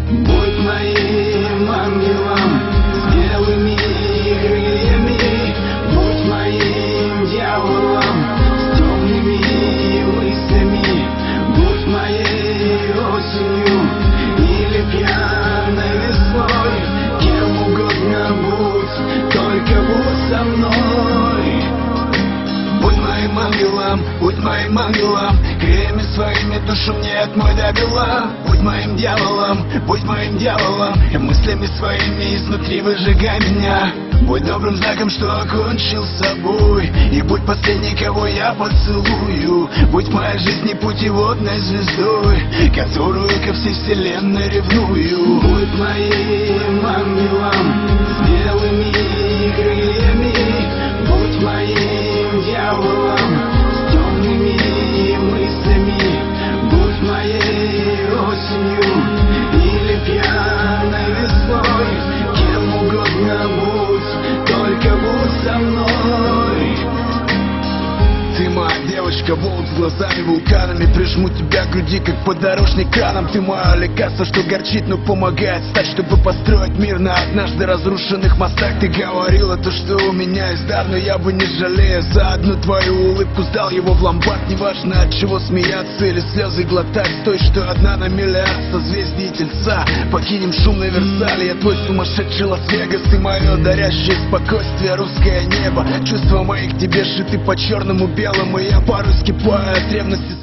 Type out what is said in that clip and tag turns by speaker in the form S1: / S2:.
S1: Будь моим ангелом с белыми крыльями, будь моим дьяволом с темными мыслями, будь моей осенью или пьяной весной, кем угодно будь, только будь со мной. Будь моим ангелом, будь моим ангелом, крыльями своими душу мне отмой до бела. Будь моим дьяволом, и мыслями своими изнутри выжигай меня. Будь добрым знаком, что окончил с собой, и будь последней, кого я поцелую. Будь в моей жизни путеводной звездой, которую ко всей вселенной ревную. Будь моим ангелом с белыми крыльями, будь моим дьяволом с темными мыслями, будь моей осенью или пьяной весной, кем угодно будь, только будь со мной. Ты моя девочка, волк с глазами вулканами, прижму тебя к груди, как подорожник краном. Ты мое лекарство, что горчит, но помогает встать, чтобы построить мир на однажды разрушенных мостах. Ты говорила то, что у меня есть дар, но я бы не жалея за одну твою улыбку сдал его в ломбард. Неважно от чего смеяться или слезы глотать, с той, что одна на миллиард созвездий и тельца. Покинем шумный Версаль, я твой сумасшедший Лас-Вегас. Ты мое дарящее спокойствие, русское небо. Чувства мои к тебе шиты по черному белому, и я порой скипаю от ревности